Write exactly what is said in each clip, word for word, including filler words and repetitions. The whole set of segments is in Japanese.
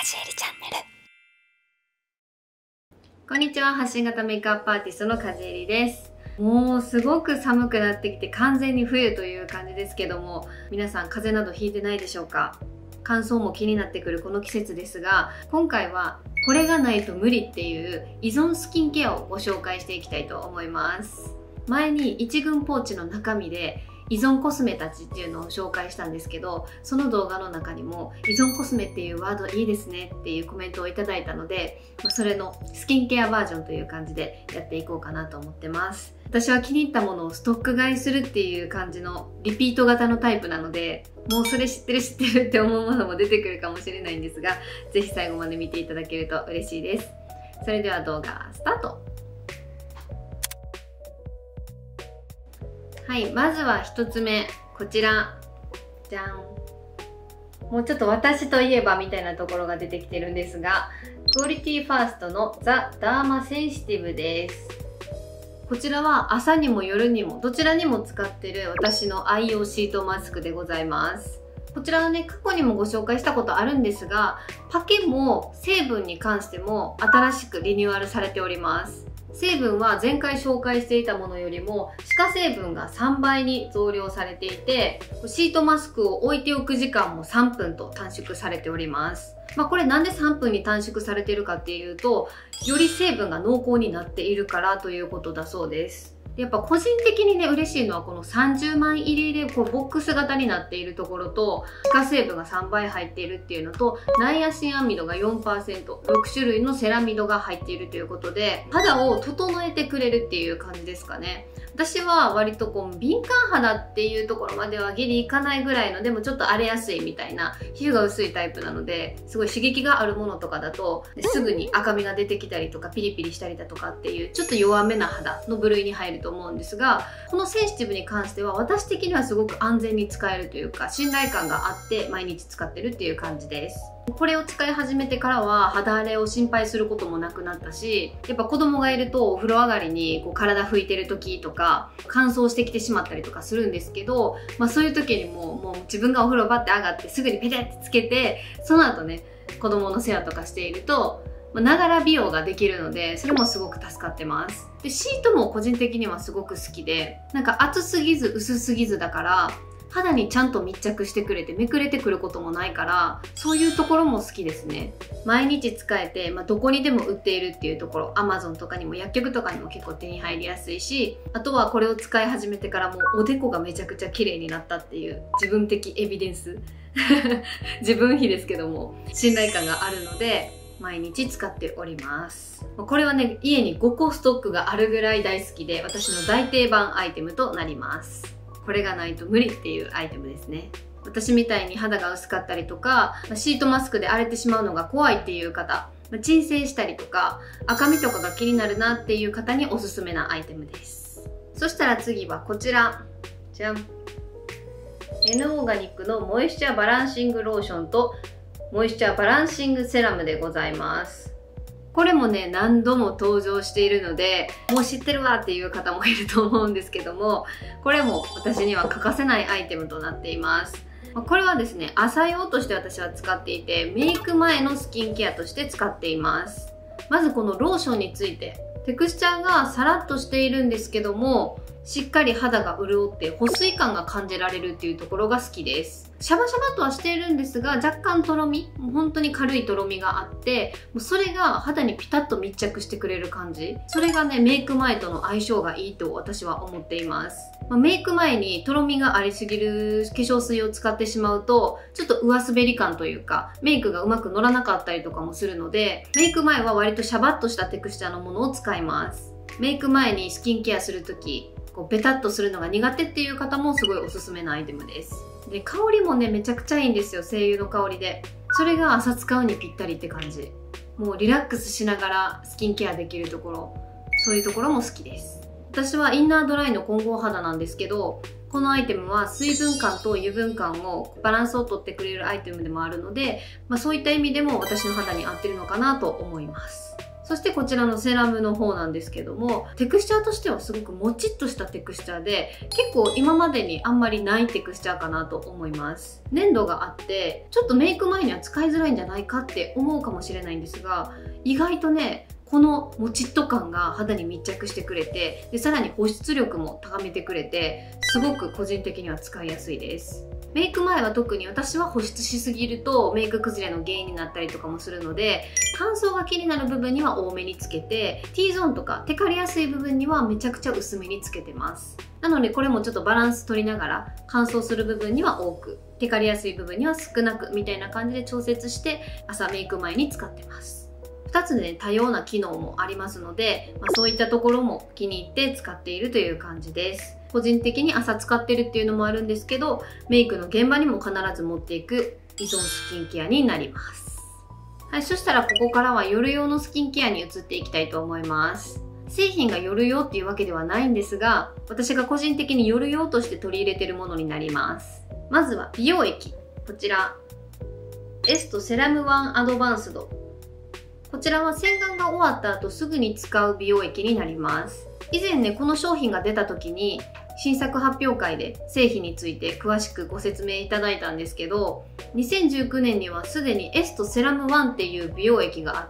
じえりチャンネル。 こんにちは、発信型メイクアップアーティストのかじえりです。もうすごく寒くなってきて完全に冬という感じですけども、皆さん風邪などひいてないでしょうか？乾燥も気になってくるこの季節ですが、今回はこれがないと無理っていう依存スキンケアをご紹介していきたいと思います。前に一軍ポーチの中身で依存コスメたちっていうのを紹介したんですけど、その動画の中にも依存コスメっていうワードいいですねっていうコメントをいただいたので、それのスキンケアバージョンという感じでやっていこうかなと思ってます。私は気に入ったものをストック買いするっていう感じのリピート型のタイプなので、もうそれ知ってる知ってるって思うものも出てくるかもしれないんですが、ぜひ最後まで見ていただけると嬉しいです。それでは動画スタート。はい、まずはひとつめ、こちら。じゃん。もうちょっと私といえばみたいなところが出てきてるんですが、クオリティファーストのザ・ダーマセンシティブです。こちらは朝にも夜にもどちらにも使ってる私の愛用シートマスクでございます。こちらはね、過去にもご紹介したことあるんですが、パケも成分に関しても新しくリニューアルされております。成分は前回紹介していたものよりも歯科成分がさんばいに増量されていて、シートマスクを置いておく時間もさんぷんと短縮されております。まあこれなんでさんぷんに短縮されているかっていうと、より成分が濃厚になっているからということだそうです。やっぱ個人的にね、嬉しいのはこのさんじゅうまい入りでこうボックス型になっているところと、歯科成分がさんばい入っているっていうのと、ナイアシンアミドが よんパーセント、ろくしゅるいのセラミドが入っているということで、肌を整えてくれるっていう感じですかね。私は割とこう敏感肌っていうところまではギリいかないぐらいの、でもちょっと荒れやすいみたいな皮膚が薄いタイプなので、すごい刺激があるものとかだとすぐに赤みが出てきたりとかピリピリしたりだとかっていうちょっと弱めな肌の部類に入ると思うんですが、このセンシティブに関しては私的にはすごく安全に使えるというか、信頼感があって毎日使ってるっていう感じです。これを使い始めてからは肌荒れを心配することもなくなったし、やっぱ子供がいるとお風呂上がりにこう体拭いてる時とか乾燥してきてしまったりとかするんですけど、まあそういう時にももう自分がお風呂バッて上がってすぐにペテってつけて、その後ね子供の世話とかしているとながら美容ができるので、それもすごく助かってます。でシートも個人的にはすごく好きで、なんか厚すぎず薄すぎずだから肌にちゃんと密着してくれてめくれてくることもないから、そういうところも好きですね。毎日使えて、まあ、どこにでも売っているっていうところ、アマゾンとかにも薬局とかにも結構手に入りやすいし、あとはこれを使い始めてからもうおでこがめちゃくちゃ綺麗になったっていう自分的エビデンス自分比ですけども信頼感があるので毎日使っております。これはね、家にごこストックがあるぐらい大好きで、私の大定番アイテムとなります。これがないと無理っていうアイテムですね。私みたいに肌が薄かったりとか、シートマスクで荒れてしまうのが怖いっていう方、鎮静したりとか赤みとかが気になるなっていう方におすすめなアイテムです。そしたら次はこちら。じゃん。N オーガニックのモイスチャーバランシングローションとモイスチャーバランシングセラムでございます。これもね、何度も登場しているので、もう知ってるわっていう方もいると思うんですけども、これも私には欠かせないアイテムとなっています。これはですね、朝用として私は使っていて、メイク前のスキンケアとして使っています。まずこのローションについて、テクスチャーがサラッとしているんですけども、しっかり肌が潤って保水感が感じられるっていうところが好きです。シャバシャバとはしているんですが、若干とろみ、もう本当に軽いとろみがあって、もうそれが肌にピタッと密着してくれる感じ。それがね、メイク前との相性がいいと私は思っています。まあ、メイク前にとろみがありすぎる化粧水を使ってしまうと、ちょっと上滑り感というか、メイクがうまく乗らなかったりとかもするので、メイク前は割とシャバッとしたテクスチャーのものを使います。メイク前にスキンケアするとき、こうベタッとするのが苦手っていう方もすごいおすすめなアイテムです。で、香りもね、めちゃくちゃいいんですよ、精油の香りで。それが朝使うにぴったりって感じ。もうリラックスしながらスキンケアできるところ、そういうところも好きです。私はインナードライの混合肌なんですけど、このアイテムは水分感と油分感をバランスをとってくれるアイテムでもあるので、まあ、そういった意味でも私の肌に合ってるのかなと思います。 そしてこちらのセラムの方なんですけども、テクスチャーとしてはすごくもちっとしたテクスチャーで、結構今までにあんまりないテクスチャーかなと思います。粘度があって、ちょっとメイク前には使いづらいんじゃないかって思うかもしれないんですが、意外とね、このもちっと感が肌に密着してくれて、でさらに保湿力も高めてくれて、すごく個人的には使いやすいです。メイク前は特に私は保湿しすぎるとメイク崩れの原因になったりとかもするので、乾燥が気になる部分には多めにつけて、 T ゾーンとかテカりやすい部分にはめちゃくちゃ薄めにつけてます。なのでこれもちょっとバランス取りながら、乾燥する部分には多く、テカりやすい部分には少なくみたいな感じで調節して朝メイク前に使ってます。ふたつで、ね、多様な機能もありますので、まあ、そういったところも気に入って使っているという感じです。個人的に朝使ってるっていうのもあるんですけど、メイクの現場にも必ず持っていく依存スキンケアになります。はい、そしたらここからは夜用のスキンケアに移っていきたいと思います。製品が夜用っていうわけではないんですが、私が個人的に夜用として取り入れているものになります。まずは美容液。こちら、エストセラムワンアドバンスド。こちらは洗顔が終わった後すぐに使う美容液になります。以前ね、この商品が出た時に新作発表会で製品について詳しくご説明いただいたんですけど、にせんじゅうきゅうねんにはすでにエストセラムワンっていう美容液があって、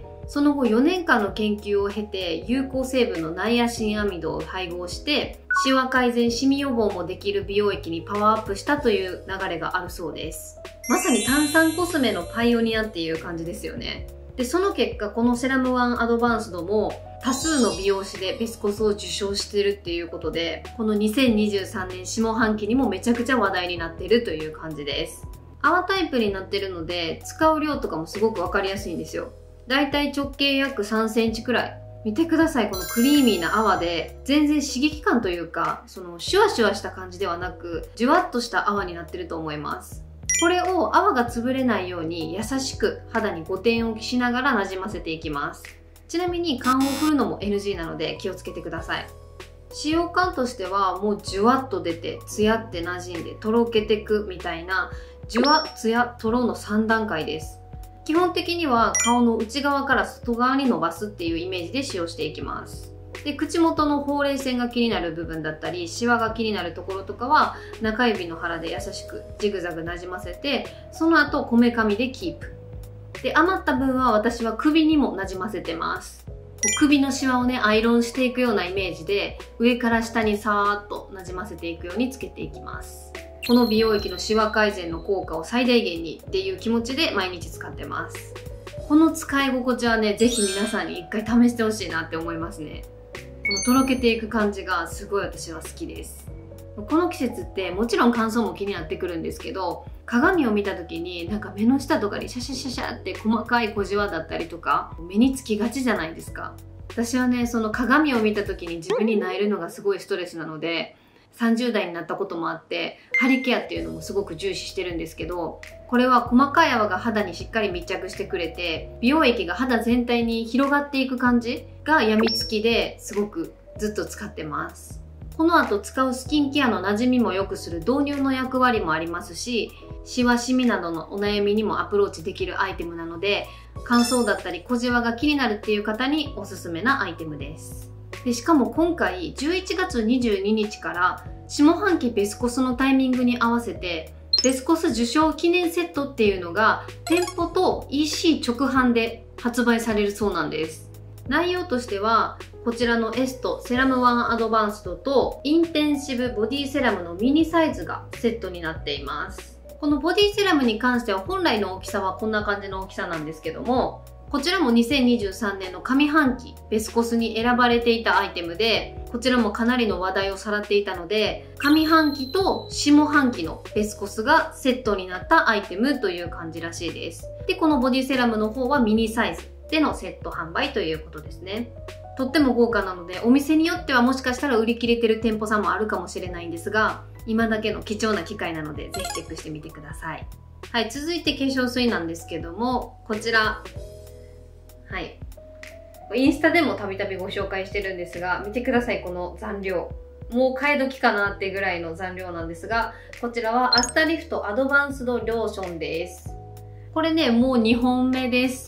その後よねんかんの研究を経て有効成分のナイアシンアミドを配合して、シワ改善、シミ予防もできる美容液にパワーアップしたという流れがあるそうです。まさに炭酸コスメのパイオニアっていう感じですよね。で、その結果、このセラムワンアドバンスドも多数の美容師でベスコスを受賞してるっていうことで、このにせんにじゅうさんねん下半期にもめちゃくちゃ話題になってるという感じです。泡タイプになってるので、使う量とかもすごくわかりやすいんですよ。だいたい直径約さんセンチくらい。見てください、このクリーミーな泡で、全然刺激感というか、そのシュワシュワした感じではなく、じゅわっとした泡になってると思います。これを泡が潰れないように優しく肌にごてん置きしながらなじませていきます。ちなみに缶を振るのも エヌジー なので気をつけてください。使用感としてはもうじゅわっと出て、ツヤって馴染んでとろけてくみたいな、じゅわ、ツヤ、とろのさん段階です。基本的には顔の内側から外側に伸ばすっていうイメージで使用していきます。で、口元のほうれい線が気になる部分だったり、シワが気になるところとかは中指の腹で優しくジグザグなじませて、その後こめかみでキープ。で、余った分は私は首にもなじませてます。首のシワをね、アイロンしていくようなイメージで、上から下にさーっとなじませていくようにつけていきます。この美容液のシワ改善の効果を最大限にっていう気持ちで毎日使ってます。この使い心地はね、ぜひ皆さんに一回試してほしいなって思いますね。このとろけていく感じがすごい私は好きです。この季節ってもちろん乾燥も気になってくるんですけど、鏡を見た時になんか目の下とかにシャシャシャシャって細かい小じわだったりとか目につきがちじゃないですか。私はね、その鏡を見た時に自分に萎えるのがすごいストレスなので、さんじゅうだいになったこともあってハリケアっていうのもすごく重視してるんですけど、これは細かい泡が肌にしっかり密着してくれて、美容液が肌全体に広がっていく感じがやみつきですごくずっと使ってます。この後使うスキンケアの馴染みも良くする導入の役割もありますし、シワシミなどのお悩みにもアプローチできるアイテムなので、乾燥だったり小じわが気になるっていう方におすすめなアイテムです。で、しかも今回じゅういちがつにじゅうににちから下半期ベスコスのタイミングに合わせてベスコス受賞記念セットっていうのが店舗と イーシー 直販で発売されるそうなんです。内容としてはこちらのエストセラムワンアドバンスドとインテンシブボディセラムのミニサイズがセットになっています。このボディセラムに関しては本来の大きさはこんな感じの大きさなんですけども、こちらもにせんにじゅうさんねんの上半期ベスコスに選ばれていたアイテムで、こちらもかなりの話題をさらっていたので、上半期と下半期のベスコスがセットになったアイテムという感じらしいです。で、このボディセラムの方はミニサイズでのセット販売ということですね。とっても豪華なので、お店によってはもしかしたら売り切れてる店舗さんもあるかもしれないんですが、今だけの貴重な機会なので、ぜひチェックしてみてください。はい、続いて化粧水なんですけども、こちら。はい。インスタでもたびたびご紹介してるんですが、見てください、この残量。もう替え時かなってぐらいの残量なんですが、こちらはアスタリフトアドバンスドローションです。これね、もうにほんめです。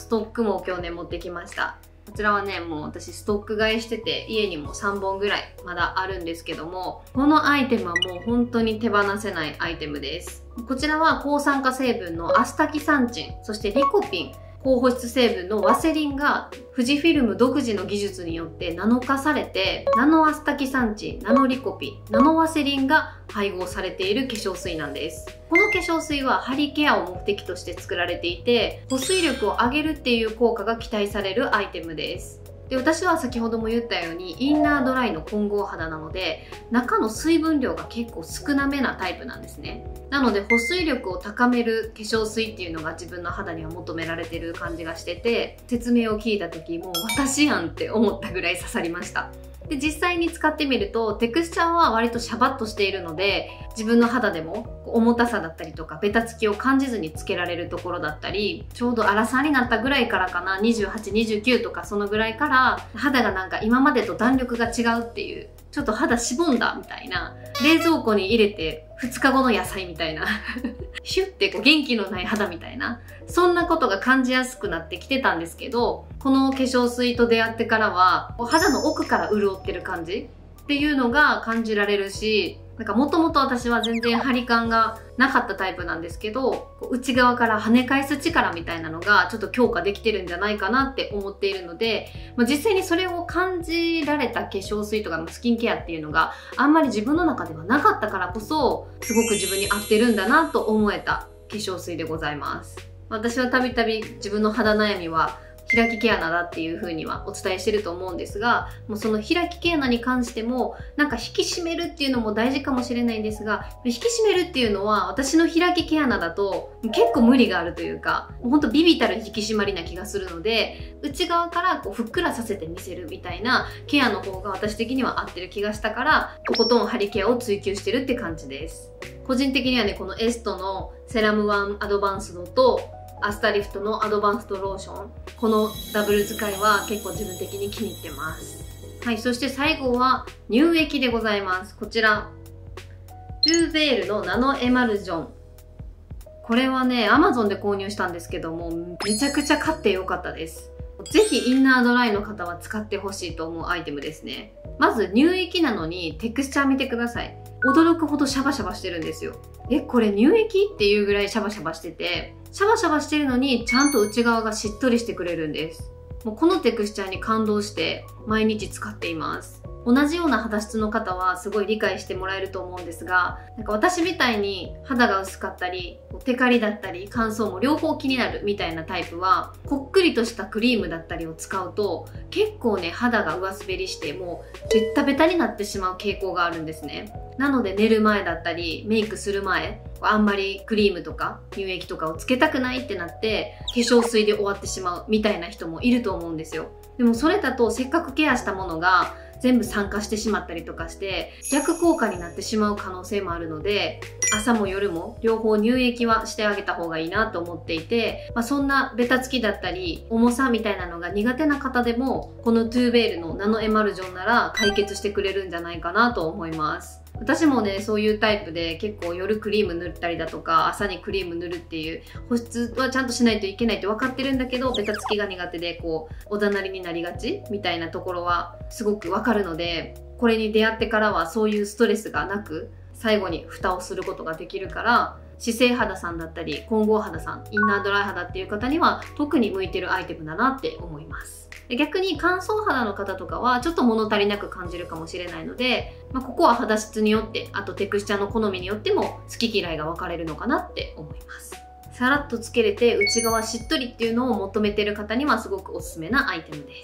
ストックも今日ね持ってきました。こちらはね、もう私ストック買いしてて、家にもさんぼんぐらいまだあるんですけども、このアイテムはもう本当に手放せないアイテムです。こちらは抗酸化成分のアスタキサンチン、そしてリコピン、高保湿成分のワセリンが富士フィルム独自の技術によってナノ化されて、ナノアスタキサンチン、ナノリコピン、ナノワセリンが配合されている化粧水なんです。この化粧水はハリケアを目的として作られていて、保水力を上げるっていう効果が期待されるアイテムです。で、私は先ほども言ったようにインナードライの混合肌なので、中の水分量が結構少なめなタイプなんですね。なので保水力を高める化粧水っていうのが自分の肌には求められてる感じがしてて、説明を聞いた時もう私やんって思ったぐらい刺さりました。で、実際に使ってみるとテクスチャーは割とシャバッとしているので、自分の肌でも重たさだったりとかベタつきを感じずにつけられるところだったり、ちょうどアラサーになったぐらいからかな、にじゅうはち、にじゅうきゅうとかそのぐらいから肌がなんか今までと弾力が違うっていう、ちょっと肌しぼんだみたいな、冷蔵庫に入れてふつかごの野菜みたいなヒュッてこう元気のない肌みたいな、そんなことが感じやすくなってきてたんですけど、この化粧水と出会ってからはこう肌の奥から潤ってる感じっていうのが感じられるし、なんかもともと私は全然張り感がなかったタイプなんですけど、内側から跳ね返す力みたいなのがちょっと強化できてるんじゃないかなって思っているので、まあ、実際にそれを感じられた化粧水とかスキンケアっていうのがあんまり自分の中ではなかったからこそ、すごく自分に合ってるんだなと思えた化粧水でございます。私はたびたび自分の肌悩みは開き毛穴だっていう風にはお伝えしてると思うんですが、もうその開き毛穴に関してもなんか引き締めるっていうのも大事かもしれないんですが、引き締めるっていうのは私の開き毛穴だと結構無理があるというか、ほんとビビたる引き締まりな気がするので、内側からこうふっくらさせて見せるみたいなケアの方が私的には合ってる気がしたから、とことんハリケアを追求してるって感じです。個人的にはね、このエストのセラムワンアドバンスドとアスタリフトのアドバンストローション、このダブル使いは結構自分的に気に入ってます。はい、そして最後は乳液でございます。こちらトゥーベールのナノエマルジョン、これはね アマゾン で購入したんですけども、めちゃくちゃ買ってよかったです。ぜひインナードライの方は使ってほしいと思うアイテムですね。まず乳液なのにテクスチャー見てください。驚くほどシャバシャバしてるんですよ。え、これ乳液っていうぐらいシャバシャバしてて、シャバシャバしてるのにちゃんと内側がしっとりしてくれるんです。もうこのテクスチャーに感動して毎日使っています。同じような肌質の方はすごい理解してもらえると思うんですが、なんか私みたいに肌が薄かったり、テカリだったり乾燥も両方気になるみたいなタイプは、こっくりとしたクリームだったりを使うと結構ね肌が上滑りしてもうベッタベタになってしまう傾向があるんですね。なので寝る前だったりメイクする前、あんまりクリームとか乳液とかをつけたくないってなって化粧水で終わってしまうみたいな人もいると思うんですよ。でもそれだとせっかくケアしたものが全部酸化してしまったりとかして逆効果になってしまう可能性もあるので、朝も夜も両方乳液はしてあげた方がいいなと思っていて、まあ、そんなベタつきだったり重さみたいなのが苦手な方でもこのトゥーベールのナノエマルジョンなら解決してくれるんじゃないかなと思います。私もねそういうタイプで結構夜クリーム塗ったりだとか朝にクリーム塗るっていう保湿はちゃんとしないといけないって分かってるんだけど、ベタつきが苦手でこうおだなりになりがちみたいなところはすごく分かるので、これに出会ってからはそういうストレスがなく最後に蓋をすることができるから、姿勢肌さんだったり混合肌さん、インナードライ肌っていう方には特に向いてるアイテムだなって思います。逆に乾燥肌の方とかはちょっと物足りなく感じるかもしれないので、まあ、ここは肌質によって、あとテクスチャーの好みによっても好き嫌いが分かれるのかなって思います。さらっとつけれて内側しっとりっていうのを求めてる方にはすごくおすすめなアイテムです。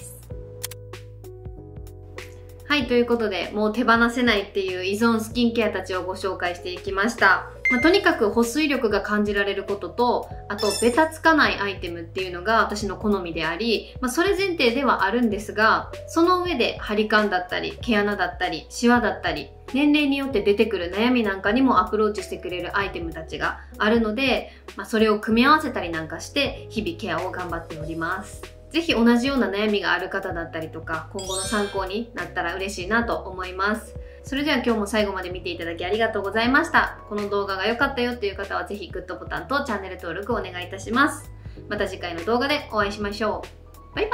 はい、ということでもう手放せないっていう依存スキンケアたちをご紹介していきました。まあ、とにかく保水力が感じられることと、あとベタつかないアイテムっていうのが私の好みであり、まあ、それ前提ではあるんですが、その上で張り感だったり毛穴だったりシワだったり年齢によって出てくる悩みなんかにもアプローチしてくれるアイテムたちがあるので、まあ、それを組み合わせたりなんかして日々ケアを頑張っております。ぜひ同じような悩みがある方だったりとか今後の参考になったら嬉しいなと思います。それでは今日も最後まで見ていただきありがとうございました。この動画が良かったよっていう方はぜひグッドボタンとチャンネル登録お願いいたします。 また次回の動画でお会いしましょう。バイバ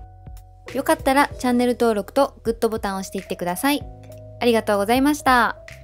ーイ。よかったらチャンネル登録とグッドボタンを押していってください。ありがとうございました。